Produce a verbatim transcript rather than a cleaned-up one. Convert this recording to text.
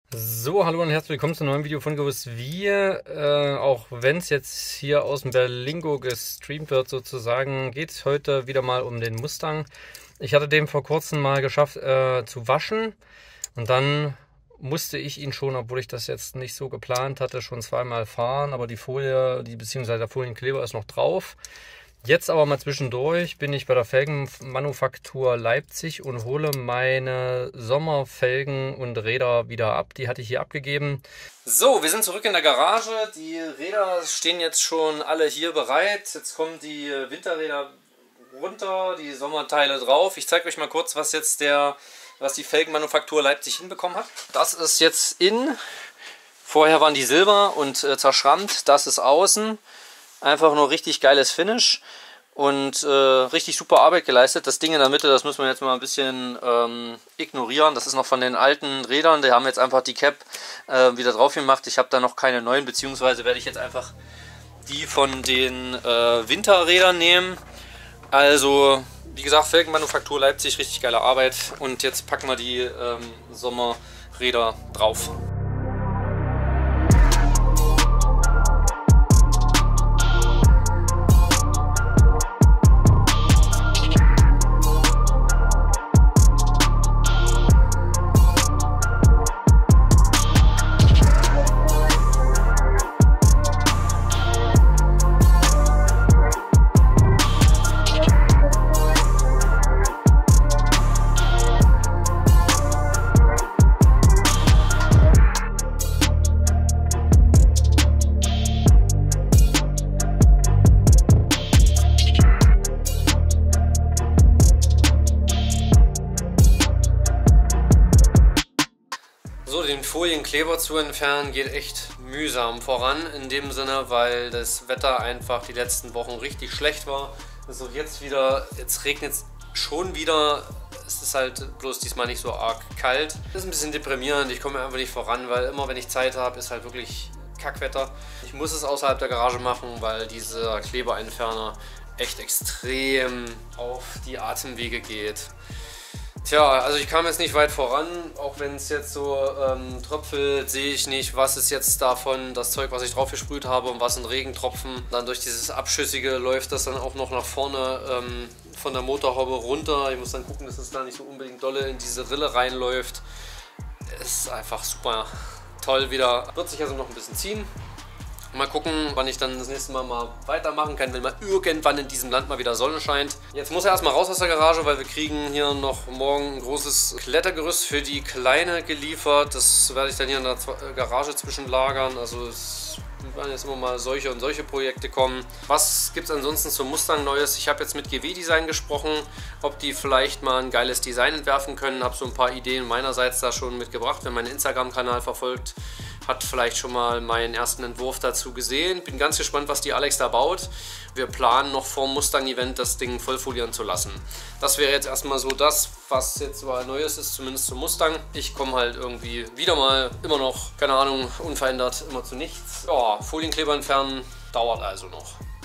So, hallo und herzlich willkommen zu einem neuen Video von Gewusst Wir. Äh, auch wenn es jetzt hier aus dem Berlingo gestreamt wird sozusagen, geht es heute wieder mal um den Mustang. Ich hatte den vor kurzem mal geschafft äh, zu waschen und dann musste ich ihn schon, obwohl ich das jetzt nicht so geplant hatte, schon zweimal fahren, aber die Folie, die beziehungsweise der Folienkleber ist noch drauf. Jetzt aber mal zwischendurch bin ich bei der Felgenmanufaktur Leipzig und hole meine Sommerfelgen und Räder wieder ab. Die hatte ich hier abgegeben. So, wir sind zurück in der Garage. Die Räder stehen jetzt schon alle hier bereit. Jetzt kommen die Winterräder runter, die Sommerteile drauf. Ich zeige euch mal kurz, was jetzt der, was die Felgenmanufaktur Leipzig hinbekommen hat. Das ist jetzt in. Vorher waren die silber und äh, zerschrammt. Das ist außen. Einfach nur richtig geiles Finish und äh, richtig super Arbeit geleistet. Das Ding in der Mitte, das muss man jetzt mal ein bisschen ähm, ignorieren. Das ist noch von den alten Rädern. Die haben jetzt einfach die Cap äh, wieder drauf gemacht. Ich habe da noch keine neuen, beziehungsweise werde ich jetzt einfach die von den äh, Winterrädern nehmen. Also, wie gesagt, Felgenmanufaktur Leipzig, richtig geile Arbeit. Und jetzt packen wir die ähm, Sommerräder drauf. So, den Folienkleber zu entfernen geht echt mühsam voran, in dem Sinne, weil das Wetter einfach die letzten Wochen richtig schlecht war. Also jetzt wieder, jetzt regnet es schon wieder, es ist halt bloß diesmal nicht so arg kalt. Das ist ein bisschen deprimierend, ich komme einfach nicht voran, weil immer wenn ich Zeit habe, ist halt wirklich Kackwetter. Ich muss es außerhalb der Garage machen, weil dieser Kleberentferner echt extrem auf die Atemwege geht. Tja, also ich kam jetzt nicht weit voran, auch wenn es jetzt so ähm, tröpfelt, sehe ich nicht, was ist jetzt davon das Zeug, was ich drauf gesprüht habe und was sind Regentropfen. Dann durch dieses Abschüssige läuft das dann auch noch nach vorne ähm, von der Motorhaube runter. Ich muss dann gucken, dass es da nicht so unbedingt dolle in diese Rille reinläuft. Ist einfach super toll wieder. Wird sich also noch ein bisschen ziehen. Mal gucken, wann ich dann das nächste Mal mal weitermachen kann, wenn mal irgendwann in diesem Land mal wieder Sonne scheint. Jetzt muss er erstmal raus aus der Garage, weil wir kriegen hier noch morgen ein großes Klettergerüst für die Kleine geliefert. Das werde ich dann hier in der Garage zwischenlagern. Also es werden jetzt immer mal solche und solche Projekte kommen. Was gibt es ansonsten zum Mustang Neues? Ich habe jetzt mit G W Design gesprochen, ob die vielleicht mal ein geiles Design entwerfen können. Habe so ein paar Ideen meinerseits da schon mitgebracht. Wer meinen Instagram-Kanal verfolgt, hat vielleicht schon mal meinen ersten Entwurf dazu gesehen. Bin ganz gespannt, was die Alex da baut. Wir planen noch vor dem Mustang-Event das Ding vollfolieren zu lassen. Das wäre jetzt erstmal so das, was jetzt mal Neues ist, zumindest zum Mustang. Ich komme halt irgendwie wieder mal immer noch, keine Ahnung, unverändert, immer zu nichts. Ja, Folienkleber entfernen dauert also noch.